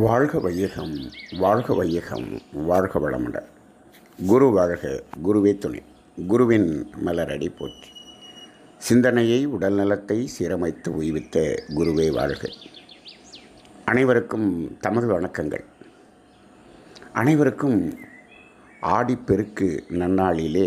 வாழ்க வையகம், வாழ்க வையகம், வாழ்க வளமுடன். குரு வாழ்க, குருவே துணை, குருவின் மலரடி போற்றி. சிந்தனையை உடல் நலத்தை சீரமைத்து உய்வித்த குருவே வாழ்க. அனைவருக்கும் தமது வணக்கங்கள். அனைவருக்கும் ஆடிப்பெருக்கு நன்னாளிலே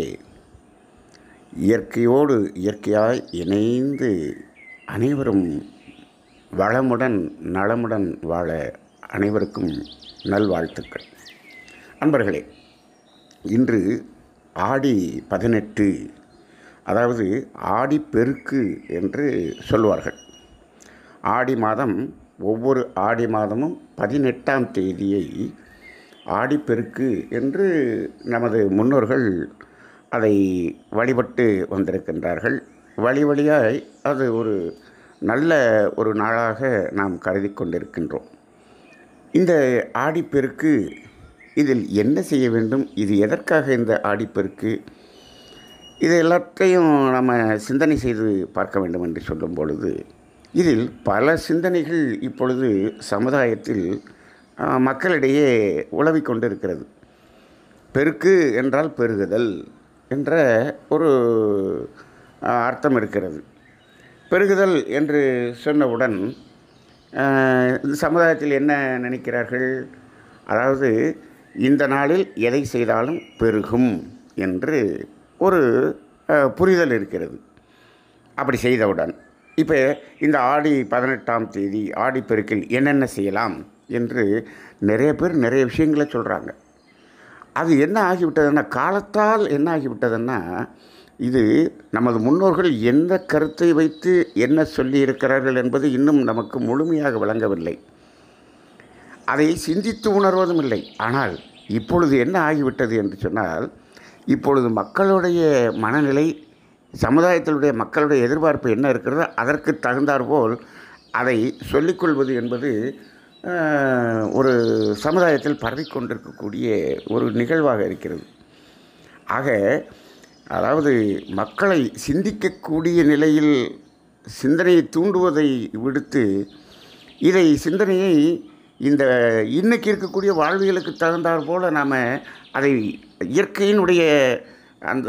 இயற்கையோடு இயற்கையாய் இணைந்து அனைவரும் வளமுடன் நலமுடன் வாழ அனைவருக்கும் நல்வாழ்த்துக்கள். அன்பர்களே, இன்று ஆடி 18, அதாவது ஆடிப்பெருக்கு என்று சொல்வார்கள். ஆடி மாதம், ஒவ்வொரு ஆடி மாதமும் 18ஆம் தேதியை ஆடிப்பெருக்கு என்று நமது முன்னோர்கள் அதை வழிபட்டு வந்திருக்கின்றார்கள். வழி வழியாய் அது ஒரு நல்ல ஒரு நாளாக நாம் கருதி கொண்டிருக்கின்றோம். இந்த ஆடிப்பெருக்கு, இதில் என்ன செய்ய வேண்டும், இது எதற்காக இந்த ஆடிப்பெருக்கு, இது எல்லாத்தையும் நம்ம சிந்தனை செய்து பார்க்க வேண்டும் என்று சொல்லும் பொழுது, இதில் பல சிந்தனைகள் இப்பொழுது சமுதாயத்தில் மக்களிடையே உலவிக் கொண்டிருக்கிறது. பெருக்கு என்றால் பெருகுதல் என்ற ஒரு அர்த்தம் இருக்கிறது. பெருகுதல் என்று சொன்னவுடன் இந்த சமுதாயத்தில் என்ன நினைக்கிறார்கள்? அதாவது இந்த நாளில் எதை செய்தாலும் பெருகும் என்று ஒரு புரிதல் இருக்கிறது. அப்படி செய்தவுடன் இப்போ இந்த ஆடி 18ஆம் தேதி ஆடிப்பெருக்கில் என்னென்ன செய்யலாம் என்று நிறைய பேர் நிறைய விஷயங்களை சொல்கிறாங்க. அது என்ன ஆகிவிட்டதுன்னா, காலத்தால் என்ன ஆகிவிட்டதுன்னா, இது நமது முன்னோர்கள் எந்த கருத்தை வைத்து என்ன சொல்லியிருக்கிறார்கள் என்பது இன்னும் நமக்கு முழுமையாக விளங்கவில்லை. அதை சிந்தித்து உணர்வதும் இல்லை. ஆனால் இப்பொழுது என்ன ஆகிவிட்டது என்று சொன்னால், இப்பொழுது மக்களுடைய மனநிலை, சமுதாயத்தினுடைய மக்களுடைய எதிர்பார்ப்பு என்ன இருக்கிறதோ அதற்கு தகுந்தாற்போல் அதை சொல்லிக்கொள்வது என்பது ஒரு சமுதாயத்தில் பரவிக்கொண்டிருக்கக்கூடிய ஒரு நிகழ்வாக இருக்கிறது. ஆக, அதாவது மக்களை சிந்திக்கக்கூடிய நிலையில் சிந்தனையை தூண்டுவதை விடுத்து, இதை சிந்தனையை இந்த இன்னைக்கு இருக்கக்கூடிய வாழ்வியலுக்கு தகுந்தாற் போல் நாம் அதை இயற்கையினுடைய அந்த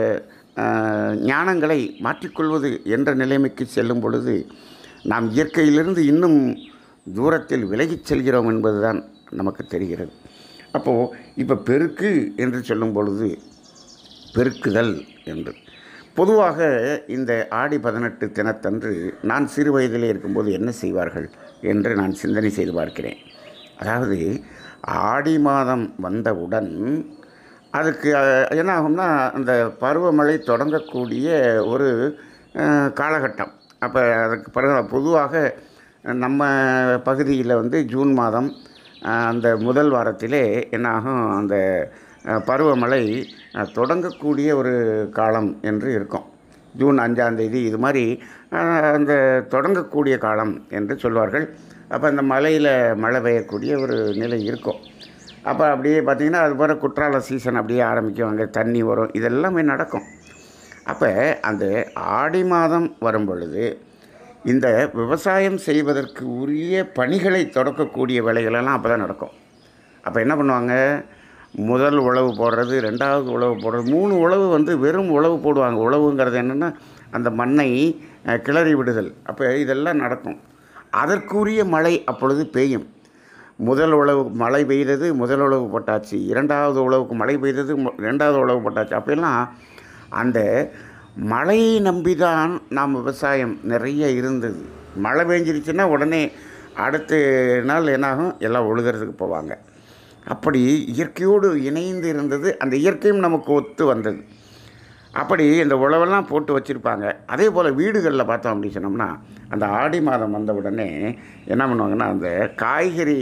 ஞானங்களை மாற்றிக்கொள்வது என்ற நிலைமைக்கு செல்லும் பொழுது நாம் இயற்கையிலிருந்து இன்னும் தூரத்தில் விலகிச் செல்கிறோம் என்பதுதான் நமக்கு தெரிகிறது. அப்போது இப்போ பெருக்கு என்று சொல்லும் பொழுது பெருக்குதல் என்று பொதுவாக இந்த ஆடி 18 தினத்தன்று நான் சிறு வயதிலே இருக்கும்போது என்ன செய்வார்கள் என்று நான் சிந்தனை செய்து பார்க்கிறேன். அதாவது ஆடி மாதம் வந்தவுடன் அதுக்கு என்ன ஆகும்னா, அந்த பருவமழை தொடங்கக்கூடிய ஒரு காலகட்டம். அப்போ அதுக்கு பிறகு பொதுவாக நம்ம பகுதியில் ஜூன் மாதம் அந்த முதல் வாரத்திலே என்னாகும், அந்த பருவமழை தொடங்கக்கூடிய ஒரு காலம் என்று இருக்கும். ஜூன் 5ஆம் தேதி இது மாதிரி அந்த தொடங்கக்கூடிய காலம் என்று சொல்வார்கள். அப்போ அந்த மலையில் மழை பெய்யக்கூடிய ஒரு நிலை இருக்கும். அப்போ அப்படியே பார்த்திங்கன்னா, அது போல் குற்றால சீசன் அப்படியே ஆரம்பிக்கும், அங்கே தண்ணி வரும், இதெல்லாமே நடக்கும். அப்போ அந்த ஆடி மாதம் வரும் பொழுது இந்த விவசாயம் செய்வதற்கு உரிய பணிகளை தொடக்கக்கூடிய வேலைகளெல்லாம் அப்போ தான் நடக்கும். அப்போ என்ன பண்ணுவாங்க, முதல் உழவு போடுறது, 2வது உழவு போடுறது, 3 உழவு வெறும் உழவு போடுவாங்க. உழவுங்கிறது என்னென்னா அந்த மண்ணை கிளறி விடுதல். அப்போ இதெல்லாம் நடக்கும். அதற்குரிய மழை அப்பொழுது பெய்யும். முதல் உழவு மழை பெய்தது, முதல் உழவு போட்டாச்சு. 2வது உழவுக்கு மழை பெய்தது, 2வது உழவு போட்டாச்சு. அப்போல்லாம் அந்த மழையை நம்பி தான் நாம் விவசாயம் நிறைய இருந்தது. மழை பெஞ்சிருச்சுன்னா உடனே அடுத்த நாள் என்னாகும், எல்லாம் ஒழுகிறதுக்கு போவாங்க. அப்படி இயற்கையோடு இணைந்து இருந்தது. அந்த இயற்கையும் நமக்கு ஒத்து வந்தது. அப்படி இந்த உழவெல்லாம் போட்டு வச்சுருப்பாங்க. அதே போல் வீடுகளில் பார்த்தோம் அப்படின்னு சொன்னோம்னா, அந்த ஆடி மாதம் வந்த உடனே என்ன பண்ணுவாங்கன்னா, அந்த காய்கறி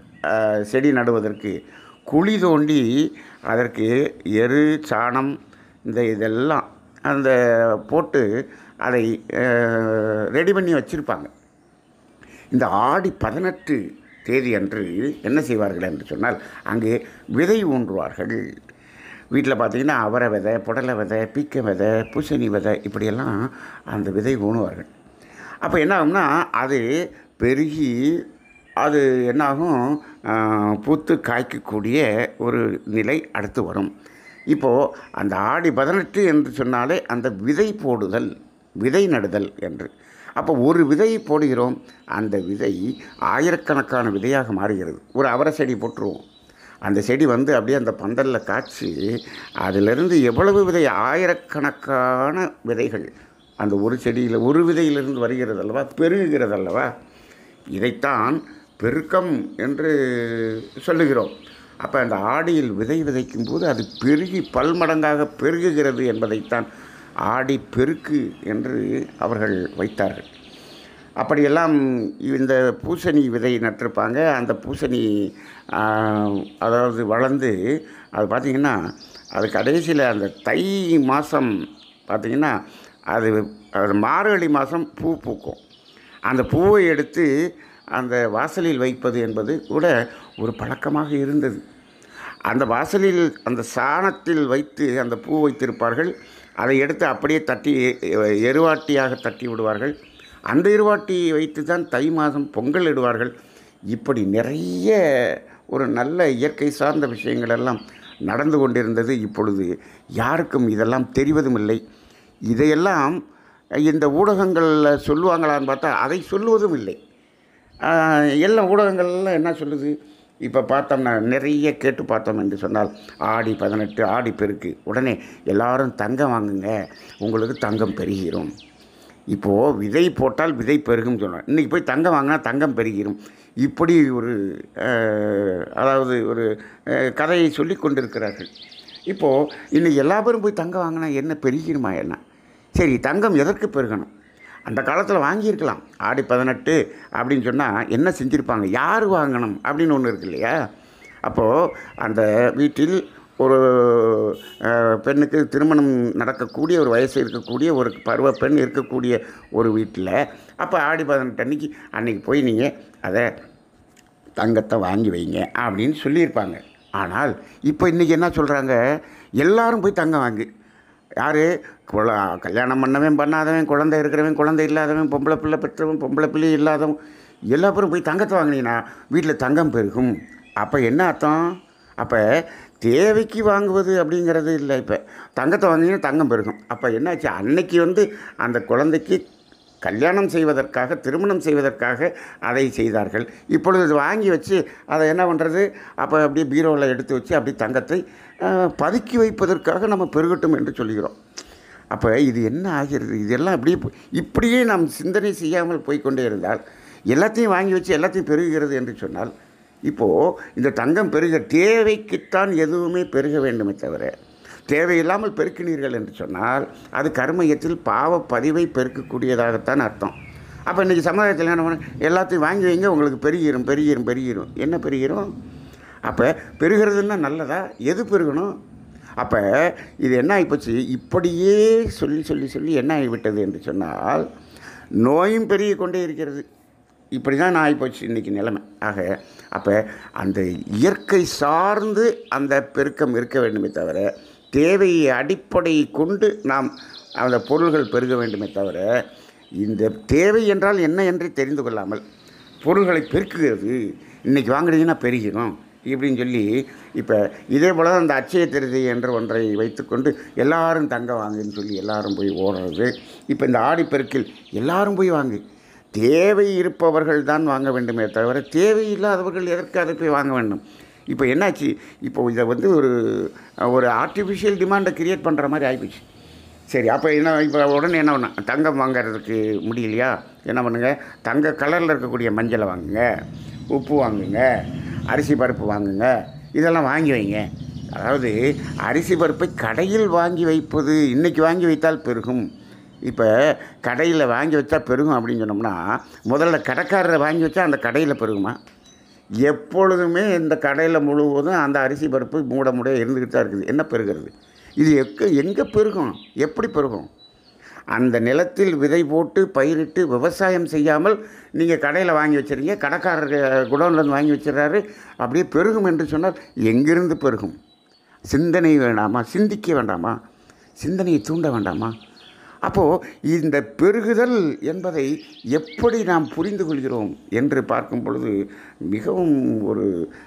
செடி நடுவதற்கு குழி தோண்டி அதற்கு எரு, சாணம், இதெல்லாம் அந்த போட்டு அதை ரெடி பண்ணி வச்சுருப்பாங்க. இந்த ஆடி 18 தேதி அன்று என்ன செய்வார்கள் என்று சொன்னால், அங்கே விதை ஊன்றுவார்கள். வீட்டில் பார்த்திங்கன்னா அவரை விதை, புடலை விதை, பீக்க விதை, பூசணி விதை, இப்படியெல்லாம் அந்த விதை ஊணுவார்கள். அப்போ என்ன ஆகும்னா, அது பெருகி அது என்னாகும், பூத்து காய்க்கக்கூடிய ஒரு நிலை அடுத்து வரும். இப்போது அந்த ஆடி 18 என்று சொன்னாலே அந்த விதை போடுதல், விதை நடுதல் என்று. அப்போ ஒரு விதையை போடுகிறோம், அந்த விதை ஆயிரக்கணக்கான விதையாக மாறுகிறது. ஒரு அவரை செடி போட்டுருவோம், அந்த செடி வந்து அப்படியே அந்த பந்தலில் காய்ச்சி அதிலிருந்து எவ்வளவு விதை, ஆயிரக்கணக்கான விதைகள் அந்த ஒரு செடியில் ஒரு விதையிலிருந்து வருகிறது அல்லவா, பெருகுகிறது அல்லவா. இதைத்தான் பெருக்கம் என்று சொல்லுகிறோம். அப்போ அந்த ஆடியில் விதை விதைக்கும் போது அது பெருகி பல்மடங்காக பெருகுகிறது என்பதைத்தான் ஆடி பெருக்கு என்று அவர்கள் வைத்தார்கள். அப்படியெல்லாம் இந்த பூசணி விதை நட்டிருப்பாங்க. அந்த பூசணி அதாவது வளர்ந்து அது பார்த்திங்கன்னா அது கடைசியில் அந்த தை மாதம் பார்த்திங்கன்னா அது மார்கழி மாதம் பூ பூக்கும். அந்த பூவை எடுத்து அந்த வாசலில் வைப்பது என்பது கூட ஒரு பழக்கமாக இருந்தது. அந்த வாசலில் அந்த சாணத்தில் வைத்து அந்த பூ வைத்திருப்பார்கள். அதை எடுத்து அப்படியே தட்டி எருவாட்டியாக தட்டி விடுவார்கள். அந்த எருவாட்டியை வைத்து தான் தை மாதம் பொங்கல் இடுவார்கள். இப்படி நிறைய ஒரு நல்ல இயற்கை சார்ந்த விஷயங்கள் எல்லாம் நடந்து கொண்டிருந்தது. இப்பொழுது யாருக்கும் இதெல்லாம் தெரிவதும் இல்லை. இதையெல்லாம் இந்த ஊடகங்களில் சொல்லுவாங்களான்னு பார்த்தா அதை சொல்லுவதும் இல்லை. எல்லா ஊடகங்கள்லாம் என்ன சொல்லுது, இப்போ பார்த்தோம்னா நிறைய கேட்டு பார்த்தோம் என்று சொன்னால் ஆடி 18 ஆடி பெருக்கு, உடனே எல்லாரும் தங்கம் வாங்குங்க, உங்களுக்கு தங்கம் பெருகிரும். இப்போது விதை போட்டால் விதை பெருகும் சொன்னோம், இன்றைக்கி போய் தங்கம் வாங்கினா தங்கம் பெருகிரும். இப்படி ஒரு அதாவது ஒரு கதையை சொல்லி கொண்டிருக்கிறார்கள். இப்போது இன்றைக்கி எல்லா பேரும் போய் தங்கம் வாங்கினா என்ன பெருகிருமா என்ன? சரி, தங்கம் எதற்கு பெருகணும்? அந்த காலத்தில் வாங்கியிருக்கலாம். ஆடி 18 அப்படின்னு சொன்னால் என்ன செஞ்சுருப்பாங்க, யார் வாங்கணும் அப்படின்னு ஒன்று இருக்கு இல்லையா. அப்போது அந்த வீட்டில் ஒரு பெண்ணுக்கு திருமணம் நடக்கக்கூடிய ஒரு வயசு இருக்கக்கூடிய ஒரு பருவ பெண் இருக்கக்கூடிய ஒரு வீட்டில் அப்போ ஆடி 18 அன்றைக்கி போய் நீங்கள் அதை தங்கத்தை வாங்கி வைங்க அப்படின்னு சொல்லியிருப்பாங்க. ஆனால் இப்போ இன்றைக்கி என்ன சொல்கிறாங்க, எல்லாரும் போய் தங்கம் வாங்கி, யார் கல்யாணம் பண்ணவன் பண்ணாதவன், குழந்தை இருக்கிறவன் குழந்தை இல்லாதவன், பொம்பளை பிள்ளை பெற்றவன் பொம்பளை பிள்ளை இல்லாதவன் எல்லா பேரும் போய் தங்கத்தை வாங்கினீங்கன்னா வீட்டில் தங்கம் பெருகும். அப்போ என்ன அர்த்தம்? அப்போ தேவைக்கு வாங்குவது அப்படிங்கிறது இல்லை, இப்போ தங்கத்தை வாங்கினீங்கன்னா தங்கம் பெருகும். அப்போ என்னாச்சு, அன்னைக்கு வந்து அந்த குழந்தைக்கு கல்யாணம் செய்வதற்காக திருமணம் செய்வதற்காக அதை செய்தார்கள். இப்பொழுது வாங்கி வச்சு அதை என்ன பண்ணுறது, அப்போ அப்படியே பீரோவில் எடுத்து வச்சு அப்படி தங்கத்தை பதுக்கி வைப்பதற்காக நம்ம பெருகட்டும் என்று சொல்கிறோம். அப்போ இது என்ன ஆகிறது, இதெல்லாம் இப்படியே நாம் சிந்தனை செய்யாமல் போய்கொண்டே இருந்தால் எல்லாத்தையும் வாங்கி வச்சு எல்லாத்தையும் பெருகுகிறது என்று சொன்னால், இப்போது இந்த தங்கம் பெருக தேவைக்குத்தான் எதுவுமே பெருக வேண்டுமே தவிர தேவையில்லாமல் பெருக்கினீர்கள் என்று சொன்னால் அது கர்மயத்தில் பாவ பதிவை பெருக்கக்கூடியதாகத்தான் அர்த்தம். அப்போ இன்றைக்கி சமுதாயத்தில் என்ன பண்ண, எல்லாத்தையும் வாங்கி வைங்க உங்களுக்கு பெருகிரும் பெருகிரும் பெருகிரும். என்ன பெருகிரும்? அப்போ பெருகிறதுன்னா நல்லதா? எது பெருகணும்? அப்போ இது என்ன ஆகிப்போச்சு, இப்படியே சொல்லி சொல்லி சொல்லி என்ன ஆகிவிட்டது என்று சொன்னால் நோயும் பெருகி கொண்டே இருக்கிறது. இப்படி தான் ஆகிப்போச்சு இன்றைக்கி நிலைமை. ஆக அப்போ அந்த இயற்கை சார்ந்து அந்த பெருக்கம் இருக்க வேண்டுமே தவிர தேவையை அடிப்படை கொண்டு நாம் அந்த பொருள்கள் பெருக வேண்டுமே தவிர இந்த தேவை என்றால் என்ன என்று தெரிந்து கொள்ளாமல் பொருள்களை பெருக்குகிறது. இன்றைக்கி வாங்குறீங்கன்னா பெருகிடும் இப்படின்னு சொல்லி, இப்போ இதே போல் அந்த அட்சய திருதி என்ற ஒன்றை வைத்துக்கொண்டு எல்லாரும் தங்கம் வாங்குன்னு சொல்லி எல்லாரும் போய் ஓடுறது. இப்போ இந்த ஆடிப்பெருக்கில் எல்லாரும் போய் வாங்கு, தேவை இருப்பவர்கள் தான் வாங்க வேண்டுமே தவிர தேவையில்லாதவர்கள் எதற்கு அதை போய் வாங்க வேண்டும்? இப்போ என்னாச்சு, இப்போது இதை வந்து ஒரு ஆர்டிஃபிஷியல் டிமாண்டை க்ரியேட் பண்ணுற மாதிரி ஆகிப்போச்சு. சரி, அப்போ என்ன, இப்போ உடனே என்ன பண்ண, தங்கம் வாங்கிறதுக்கு முடியலையா, என்ன பண்ணுங்கள், தங்க கலரில் இருக்கக்கூடிய மஞ்சளை வாங்குங்க, உப்பு வாங்குங்க, அரிசி பருப்பு வாங்குங்க, இதெல்லாம் வாங்கி வைங்க. அதாவது அரிசி பருப்பை கடையில் வாங்கி வைப்பது, இன்றைக்கி வாங்கி வைத்தால் பெருகும், இப்போ கடையில் வாங்கி வச்சா பெருகும் அப்படின்னு சொன்னோம்னா முதல்ல கடைக்காரரை வாங்கி வச்சா அந்த கடையில் பெருகுமா? எப்பொழுதுமே இந்த கடையில் முழுவதும் அந்த அரிசி பருப்பு மூட இருந்துக்கிட்டு தான் இருக்குது. என்ன பெருகிறது? இது எங்கே பெருகும்? எப்படி பெருகும்? அந்த நிலத்தில் விதை போட்டு பயிரிட்டு விவசாயம் செய்யாமல் நீங்கள் கடையில் வாங்கி வச்சுருங்க, கடைக்காரர் குடோன்லேருந்து வாங்கி வச்சுறாரு, அப்படியே பெருகும் என்று சொன்னால் எங்கிருந்து பெருகும்? சிந்தனை வேண்டாமா? சிந்திக்க வேண்டாமா? சிந்தனையை தூண்ட வேண்டாமா? அப்போது இந்த பெருகுதல் என்பதை எப்படி நாம் புரிந்து கொள்கிறோம் என்று பார்க்கும் பொழுது மிகவும் ஒரு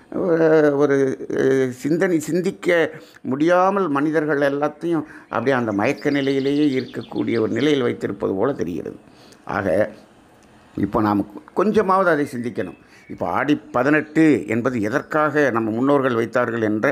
ஒரு சிந்திக்க முடியாமல் மனிதர்கள் எல்லாத்தையும் அப்படியே அந்த மயக்க நிலையிலேயே இருக்கக்கூடிய ஒரு நிலையில் வைத்திருப்பது போல தெரிகிறது. ஆக இப்போ நாம் கொஞ்சமாவது அதை சிந்திக்கணும். இப்போ ஆடி 18 என்பது எதற்காக நம்ம முன்னோர்கள் வைத்தார்கள் என்ற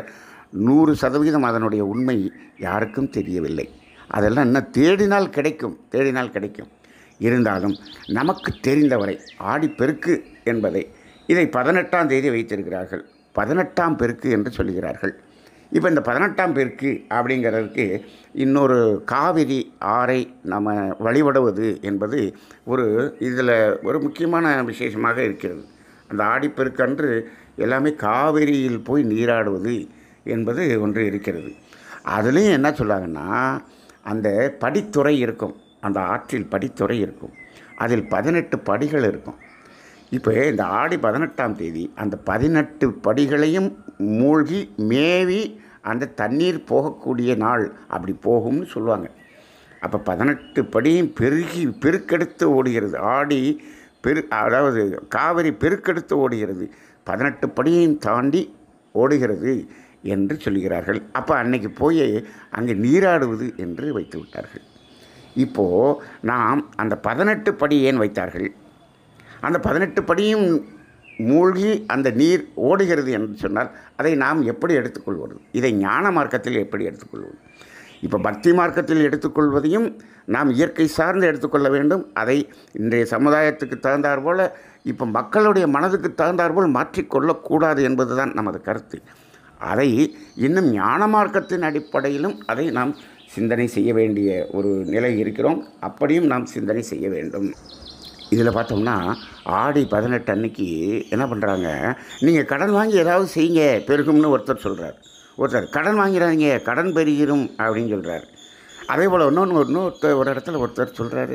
100% அதனுடைய உண்மை யாருக்கும் தெரியவில்லை. அதெல்லாம் இன்னும் தேடினால் கிடைக்கும். இருந்தாலும் நமக்கு தெரிந்தவரை ஆடி பெருக்கு என்பதை இதை 18ஆம் தேதி வைத்திருக்கிறார்கள். 18ஆம் பெருக்கு என்று சொல்கிறார்கள். இப்போ இந்த 18ஆம் பெருக்கு அப்படிங்கிறதுக்கு இன்னொரு காவிரி ஆறை நம்ம வழிபடுவது என்பது இதில் ஒரு முக்கியமான விசேஷமாக இருக்கிறது. அந்த ஆடிப்பெருக்கன்று எல்லாமே காவிரியில் போய் நீராடுவது என்பது ஒன்று இருக்கிறது. அதுலேயும் என்ன சொல்கிறாங்கன்னா, அந்த படித்துறை இருக்கும், அந்த ஆற்றில் படித்துறை இருக்கும், அதில் 18 படிகள் இருக்கும். இப்போ இந்த ஆடி 18ஆம் தேதி அந்த 18 படிகளையும் மூழ்கி மேவி அந்த தண்ணீர் போகக்கூடிய நாள் அப்படி போகும்னு சொல்லுவாங்க. அப்போ 18 படியும் பெருக்கெடுத்து ஓடுகிறது. ஆடி அதாவது காவிரி பெருக்கெடுத்து ஓடுகிறது, 18 படியையும் தாண்டி ஓடுகிறது என்று சொல்கிறார்கள். அப்போ அன்னைக்கு போய் அங்கே நீராடுவது என்று வைத்து விட்டார்கள். இப்போது நாம் அந்த 18 படி ஏன் வைத்தார்கள்? அந்த 18 படியும் மூழ்கி அந்த நீர் ஓடுகிறது என்று சொன்னால் அதை நாம் எப்படி எடுத்துக்கொள்வது? இதை ஞான மார்க்கத்தில் எப்படி எடுத்துக்கொள்வது? இப்போ பக்தி மார்க்கத்தில் எடுத்துக்கொள்வதையும் நாம் இயற்கை சார்ந்து எடுத்துக்கொள்ள வேண்டும். அதை இன்றைய சமுதாயத்துக்கு தகுந்தாற்போல் இப்போ மக்களுடைய மனதுக்கு தகுந்தாற்போல் மாற்றிக்கொள்ளக்கூடாது என்பது தான் நமது கருத்து. அதை இன்னும் ஞான மார்க்கத்தின் அடிப்படையிலும் அதை நாம் சிந்தனை செய்ய வேண்டிய ஒரு நிலை இருக்கிறோம். அப்படியும் நாம் சிந்தனை செய்ய வேண்டும். இதில் பார்த்தோம்னா ஆடி 18 அன்னைக்கு என்ன பண்ணுறாங்க, நீங்கள் கடன் வாங்கி ஏதாவது செய்யுங்க பெருகும்னு ஒருத்தர் சொல்கிறார். ஒருத்தர் கடன் வாங்கிறாங்க கடன் பெருகிரும் அப்படின்னு சொல்கிறார். அதே போல் ஒரு இடத்துல ஒருத்தர் சொல்கிறாரு,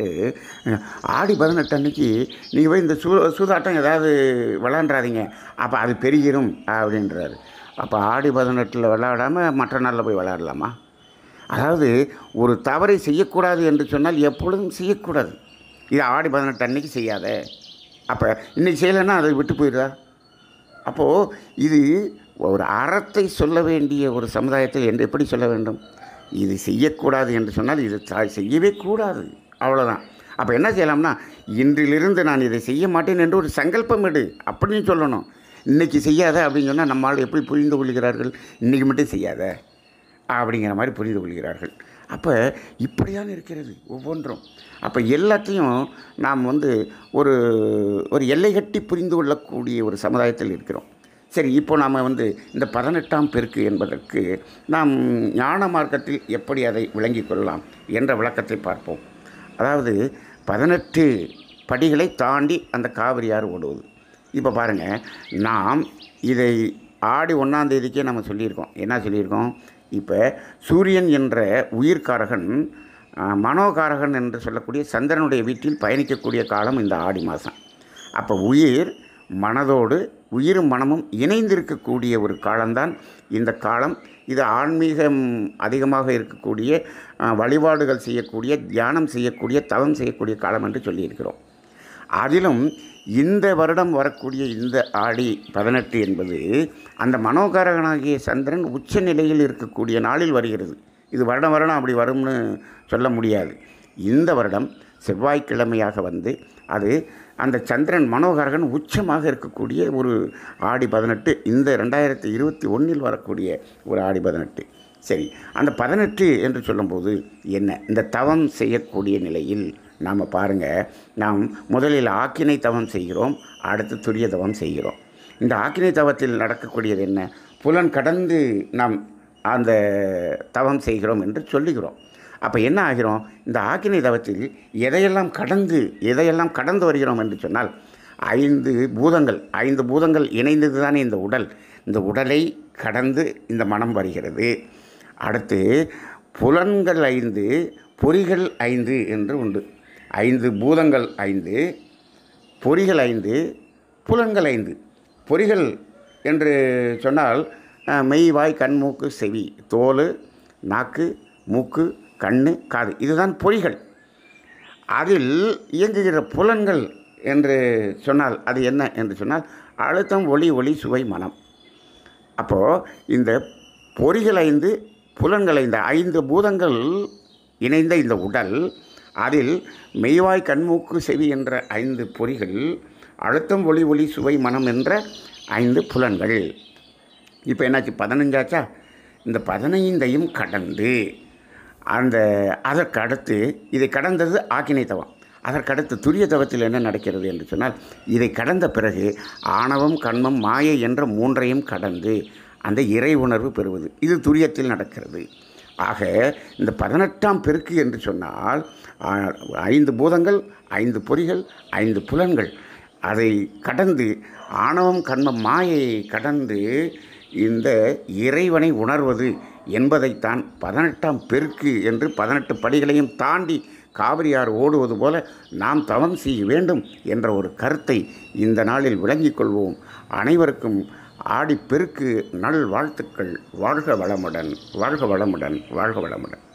ஆடி 18 அன்னைக்கு நீங்கள் போய் இந்த சூதாட்டம் ஏதாவது விளாண்டாதீங்க, அப்போ அது பெருகிரும் அப்படின்றாரு. அப்போ ஆடி 18 விளையாடாமல் மற்ற நாளில் போய் விளையாடலாமா? அதாவது ஒரு தவறை செய்யக்கூடாது என்று சொன்னால் எப்பொழுதும் செய்யக்கூடாது. இது ஆடி 18 அன்னைக்கு செய்யாத, அப்போ இன்றைக்கி செய்யலைன்னா அதை விட்டு போயிடுதா? அப்போது இது ஒரு அறத்தை சொல்ல வேண்டிய ஒரு சமுதாயத்தில் என்று எப்படி சொல்ல வேண்டும்? இது செய்யக்கூடாது என்று சொன்னால் இது செய்யவே கூடாது, அவ்வளோதான். அப்போ என்ன செய்யலாம்னா, இன்றிலிருந்து நான் இதை செய்ய மாட்டேன் என்று ஒரு சங்கல்பம் எடு அப்படின்னு சொல்லணும். இன்றைக்கி செய்யாத அப்படின்னு சொன்னால் நம்மால் எப்படி புரிந்து கொள்கிறார்கள்? இன்றைக்கி மட்டும் செய்யாத அப்படிங்கிற மாதிரி புரிந்து கொள்கிறார்கள். அப்போ இப்படிதான் இருக்கிறது ஒவ்வொன்றும். அப்போ எல்லாத்தையும் நாம் ஒரு ஒரு எல்லை கட்டி புரிந்து கொள்ளக்கூடிய ஒரு சமுதாயத்தில் இருக்கிறோம். சரி, இப்போ நாம் இந்த 18ஆம் பெருக்கு என்பதற்கு நாம் ஞான மார்க்கத்தில் எப்படி அதை விளங்கிக் கொள்ளலாம் என்ற விளக்கத்தை பார்ப்போம். அதாவது 18 படிகளை தாண்டி அந்த காவிரி ஆறு ஓடுவது. இப்போ பாருங்கள், நாம் இதை ஆடி 1ஆம் தேதிக்கே நம்ம சொல்லியிருக்கோம். என்ன சொல்லியிருக்கோம்? இப்போ சூரியன் என்ற உயிர்காரகன் மனோகாரகன் என்று சொல்லக்கூடிய சந்திரனுடைய வீட்டில் பயணிக்கக்கூடிய காலம் இந்த ஆடி மாதம். அப்போ மனதோடு உயிரும் மனமும் இணைந்திருக்கக்கூடிய ஒரு காலம்தான் இந்த காலம். இது ஆன்மீகம் அதிகமாக இருக்கக்கூடிய, வழிபாடுகள் செய்யக்கூடிய, தியானம் செய்யக்கூடிய, தவம் செய்யக்கூடிய காலம் என்று சொல்லியிருக்கிறோம். அதிலும் இந்த வருடம் வரக்கூடிய இந்த ஆடி 18 என்பது அந்த மனோகாரகனாகிய சந்திரன் உச்ச நிலையில் இருக்கக்கூடிய நாளில் வருகிறது. இது வருடம் அப்படி வரும்னு சொல்ல முடியாது. இந்த வருடம் செவ்வாய்க்கிழமையாக அது அந்த சந்திரன் மனோகாரகன் உச்சமாக இருக்கக்கூடிய ஒரு ஆடி 18, இந்த 2021 வரக்கூடிய ஒரு ஆடி 18. சரி, அந்த 18 என்று சொல்லும்போது என்ன? இந்த தவம் செய்யக்கூடிய நிலையில் நாம் பாருங்கள், நாம் முதலில் ஆக்கினை தவம் செய்கிறோம், அடுத்து துரிய தவம் செய்கிறோம். இந்த ஆக்கினை தவத்தில் நடக்கக்கூடியது என்ன? புலன் கடந்து நாம் அந்த தவம் செய்கிறோம் என்று சொல்லுகிறோம். அப்போ என்ன ஆகிறோம்? இந்த ஆக்கினை தவத்தில் எதையெல்லாம் கடந்து வருகிறோம் என்று சொன்னால் 5 பூதங்கள் இணைந்தது தானே இந்த உடல். இந்த உடலை கடந்து இந்த மனம் வருகிறது. அடுத்து புலன்கள் 5, பொறிகள் 5 என்று உண்டு. 5 பூதங்கள் 5, பொறிகள் 5, புலன்கள் 5. பொறிகள் என்று சொன்னால் மெய், வாய், கண், மூக்கு, செவி, தோல், நாக்கு, மூக்கு, கண், காது, இதுதான் பொறிகள். அதில் இயங்குகிற புலன்கள் என்று சொன்னால் அது என்ன என்று சொன்னால் அழுத்தம், ஒளி, ஒளி, சுவை, மனம். அப்போது இந்த பொறிகள் 5, புலன்கள் 5, 5 பூதங்கள் இணைந்த இந்த உடல், அதில் மெய்வாய், கண்மூக்கு, செவி என்ற 5 பொறிகள், அழுத்தம், ஒளி, ஒளி, சுவை, மனம் என்ற 5 புலன்கள். இப்போ என்னாச்சு? 15 ஆச்சா? இந்த 15ஐயும் கடந்து அதற்கடுத்து இதை கடந்தது ஆக்கினை தவம். அதற்கடுத்து துரிய தவத்தில் என்ன நடக்கிறது என்று சொன்னால், இதை கடந்த பிறகு ஆணவம், கண்மம், மாயை என்ற 3ஐயும் கடந்து அந்த இறை உணர்வு பெறுவது, இது துரியத்தில் நடக்கிறது. ஆக இந்த 18ஆம் பெருக்கு என்று சொன்னால் 5 பூதங்கள், 5 பொறிகள், 5 புலன்கள், அதை கடந்து ஆணவம், கண்மம், மாயையை கடந்து இந்த இறைவனை உணர்வது என்பதைத்தான் 18ஆம் பெருக்கு என்று 18 படிகளையும் தாண்டி காவிரி ஆறு ஓடுவது போல நாம் தவம் செய்ய வேண்டும் என்ற ஒரு கருத்தை இந்த நாளில் விளங்கிக் கொள்வோம். அனைவருக்கும் ஆடி பெருக்கு நல் வாழ்த்துக்கள். வாழ்க வளமுடன், வாழ்க வளமுடன், வாழ்க வளமுடன்.